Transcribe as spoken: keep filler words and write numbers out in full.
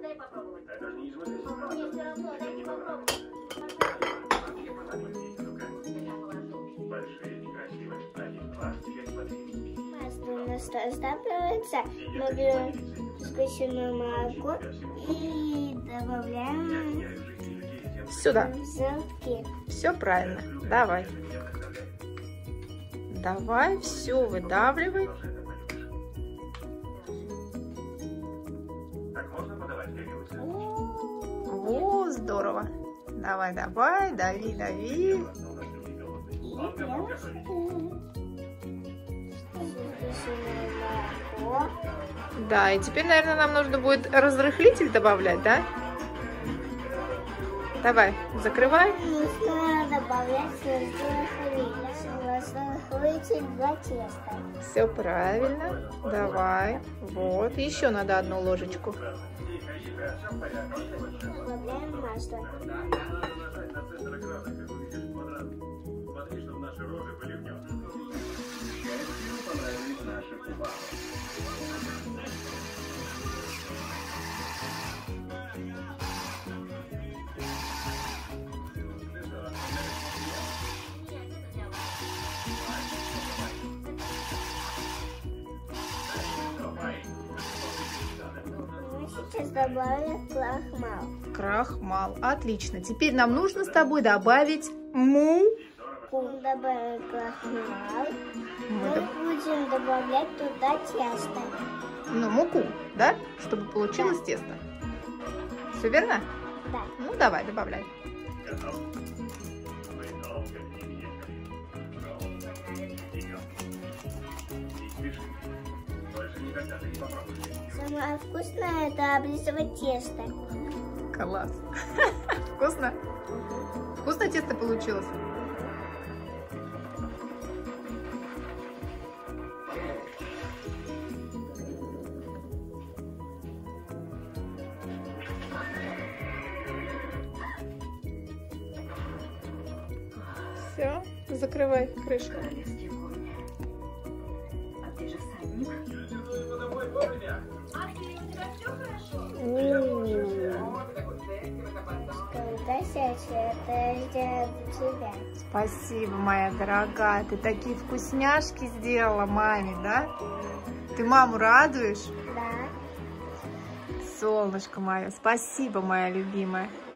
Масло у нас растапливается. Мы берем сгущенное молоко и добавляем сюда. Зелки. Все правильно. Давай. Давай, все выдавливай. О, здорово. Давай, давай, дави, дави. Да, и теперь, наверное, нам нужно будет разрыхлитель добавлять, да? Давай, закрывай. Нужно добавлять разрыхлитель для теста. Все правильно. Давай. Вот. Еще надо одну ложечку. Добавляем масло. Сейчас добавим крахмал. Крахмал. Отлично. Теперь нам нужно с тобой добавить му. Добавим крахмал. Мы Мы доб... будем добавлять туда тесто. Ну, муку, да? Чтобы получилось Да. тесто. Все верно? Да. Ну, давай, добавляй. Самое вкусное — это облизывать тесто. Класс. Вкусно? Вкусно тесто получилось? Все, закрывай крышку. Когда сядешь, это сделать для тебя. Спасибо, моя дорогая. Ты такие вкусняшки сделала маме, да? Ты маму радуешь? Да. Солнышко мое, спасибо, моя любимая.